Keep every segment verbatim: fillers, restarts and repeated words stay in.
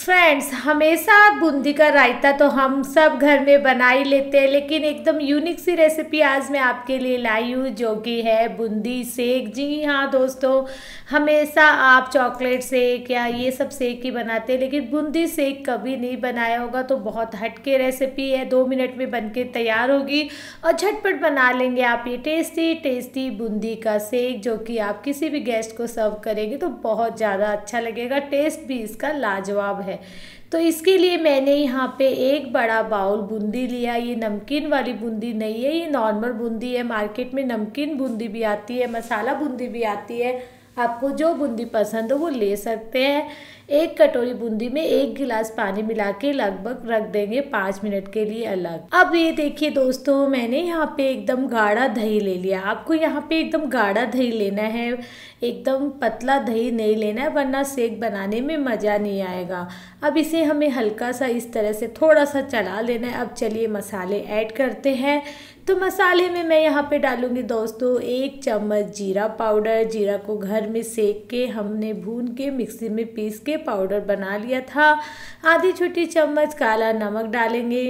Friends, हमेशा बूंदी का रायता तो हम सब घर में बना ही लेते हैं, लेकिन एकदम यूनिक सी रेसिपी आज मैं आपके लिए लाई हूँ जो कि है बूंदी सेक। जी हाँ दोस्तों, हमेशा आप चॉकलेट सेक या ये सब सेक ही बनाते हैं, लेकिन बूंदी सेक कभी नहीं बनाया होगा। तो बहुत हटके रेसिपी है, दो मिनट में बनके तैयार होगी और झटपट बना लेंगे आप ये टेस्टी टेस्टी बूंदी का सेक, जो कि आप किसी भी गेस्ट को सर्व करेंगे तो बहुत ज़्यादा अच्छा लगेगा। टेस्ट भी इसका लाजवाब है। तो इसके लिए मैंने यहाँ पे एक बड़ा बाउल बूंदी लिया। ये नमकीन वाली बूंदी नहीं है, ये नॉर्मल बूंदी है। मार्केट में नमकीन बूंदी भी आती है, मसाला बूंदी भी आती है। आपको जो बूंदी पसंद हो वो ले सकते हैं। एक कटोरी बूंदी में एक गिलास पानी मिला के लगभग रख देंगे पाँच मिनट के लिए अलग। अब ये देखिए दोस्तों, मैंने यहाँ पे एकदम गाढ़ा दही ले लिया। आपको यहाँ पे एकदम गाढ़ा दही लेना है, एकदम पतला दही नहीं लेना है, वरना सेक बनाने में मज़ा नहीं आएगा। अब इसे हमें हल्का सा इस तरह से थोड़ा सा चला लेना है। अब चलिए मसाले ऐड करते हैं। तो मसाले में मैं यहाँ पे डालूँगी दोस्तों एक चम्मच जीरा पाउडर। जीरा को घर में सेक के हमने भून के मिक्सी में पीस के पाउडर बना लिया था। आधी छोटी चम्मच काला नमक डालेंगे,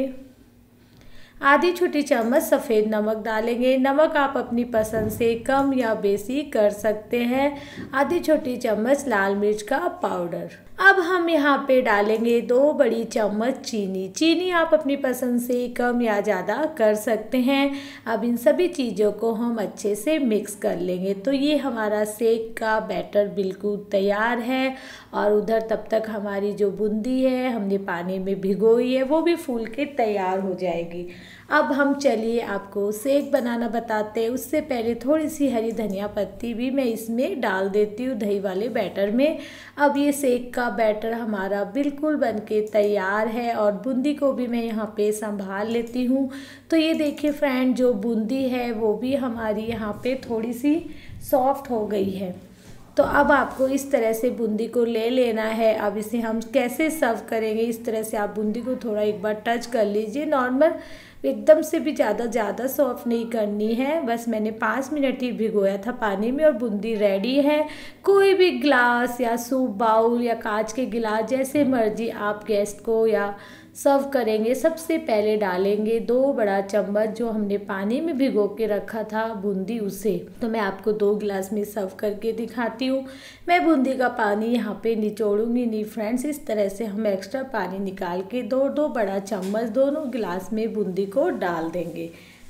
आधी छोटी चम्मच सफ़ेद नमक डालेंगे। नमक आप अपनी पसंद से कम या बेसी कर सकते हैं। आधी छोटी चम्मच लाल मिर्च का पाउडर। अब हम यहाँ पे डालेंगे दो बड़ी चम्मच चीनी। चीनी आप अपनी पसंद से कम या ज़्यादा कर सकते हैं। अब इन सभी चीज़ों को हम अच्छे से मिक्स कर लेंगे। तो ये हमारा सेक का बैटर बिल्कुल तैयार है। और उधर तब तक हमारी जो बूंदी है हमने पानी में भिगोई है वो भी फूल के तैयार हो जाएगी। अब हम चलिए आपको सेक बनाना बताते हैं। उससे पहले थोड़ी सी हरी धनिया पत्ती भी मैं इसमें डाल देती हूँ दही वाले बैटर में। अब ये सेक का बैटर हमारा बिल्कुल बनके तैयार है और बूंदी को भी मैं यहाँ पे संभाल लेती हूँ। तो ये देखिए फ्रेंड, जो बूंदी है वो भी हमारी यहाँ पे थोड़ी सी सॉफ्ट हो गई है। तो अब आपको इस तरह से बूंदी को ले लेना है। अब इसे हम कैसे सर्व करेंगे, इस तरह से आप बूंदी को थोड़ा एक बार टच कर लीजिए। नॉर्मल, एकदम से भी ज़्यादा ज़्यादा सॉफ्ट नहीं करनी है। बस मैंने पाँच मिनट ही भिगोया था पानी में और बूंदी रेडी है। कोई भी ग्लास या सूप बाउल या कांच के गिलास, जैसे मर्जी आप गेस्ट को या सर्व करेंगे। सबसे पहले डालेंगे दो बड़ा चम्मच जो हमने पानी में भिगो के रखा था बूंदी, उसे। तो मैं आपको दो गिलास में सर्व करके दिखाती हूँ। मैं बूंदी का पानी यहाँ पे निचोड़ूंगी नहीं फ्रेंड्स। इस तरह से हम एक्स्ट्रा पानी निकाल के दो दो बड़ा चम्मच दोनों गिलास में बूंदी को डाल देंगे।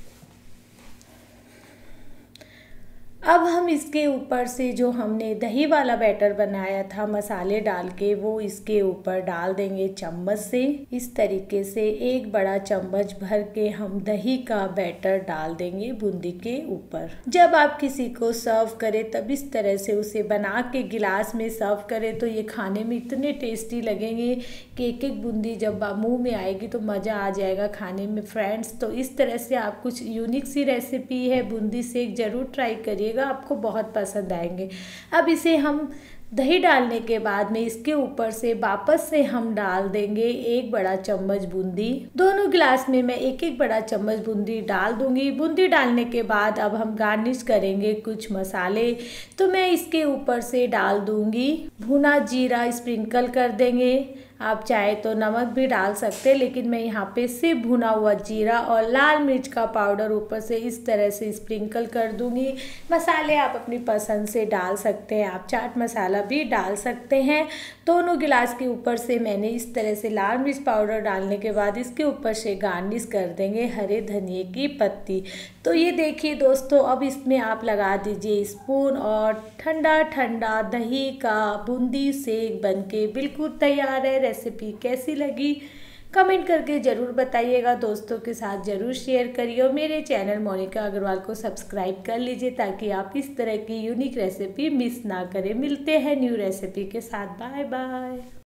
अब हम इसके ऊपर से जो हमने दही वाला बैटर बनाया था मसाले डाल के, वो इसके ऊपर डाल देंगे चम्मच से। इस तरीके से एक बड़ा चम्मच भर के हम दही का बैटर डाल देंगे बूंदी के ऊपर। जब आप किसी को सर्व करें तब इस तरह से उसे बना के गिलास में सर्व करें तो ये खाने में इतने टेस्टी लगेंगे कि एक एक बूंदी जब मुंह में आएगी तो मज़ा आ जाएगा खाने में फ्रेंड्स। तो इस तरह से आप कुछ यूनिक सी रेसिपी है बूंदी सेक, ज़रूर ट्राई करिए, आपको बहुत पसंद आएंगे। अब इसे हम दही डालने के बाद में इसके ऊपर से वापस से हम डाल देंगे एक बड़ा चम्मच बूंदी। दोनों गिलास में मैं एक एक बड़ा चम्मच बूंदी डाल दूंगी। बूंदी डालने के बाद अब हम गार्निश करेंगे कुछ मसाले। तो मैं इसके ऊपर से डाल दूंगी भुना जीरा, स्प्रिंकल कर देंगे। आप चाहे तो नमक भी डाल सकते हैं, लेकिन मैं यहाँ पे सिर्फ भुना हुआ जीरा और लाल मिर्च का पाउडर ऊपर से इस तरह से स्प्रिंकल कर दूंगी। मसाले आप अपनी पसंद से डाल सकते हैं, आप चाट मसाला भी डाल सकते हैं। दोनों गिलास के ऊपर से मैंने इस तरह से लाल मिर्च पाउडर डालने के बाद इसके ऊपर से गार्निश कर देंगे हरे धनिए की पत्ती। तो ये देखिए दोस्तों, अब इसमें आप लगा दीजिए स्पून और ठंडा ठंडा दही का बूंदी सेक बनके बिल्कुल तैयार है। रेसिपी कैसी लगी कमेंट करके ज़रूर बताइएगा, दोस्तों के साथ ज़रूर शेयर करिए और मेरे चैनल मोनिका अग्रवाल को सब्सक्राइब कर लीजिए ताकि आप इस तरह की यूनिक रेसिपी मिस ना करें। मिलते हैं न्यू रेसिपी के साथ। Bye bye.